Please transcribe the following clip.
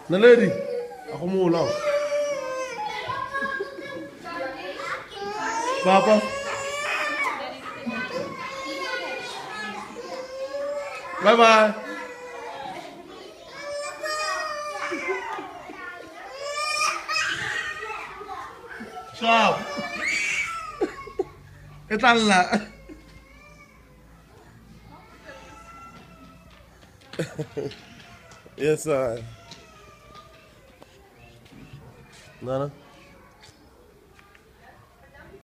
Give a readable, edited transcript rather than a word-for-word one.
Naledi, ako muna. Papa. Bye-bye. Ciao. ¿Qué tal la? Yes, sir. Nana?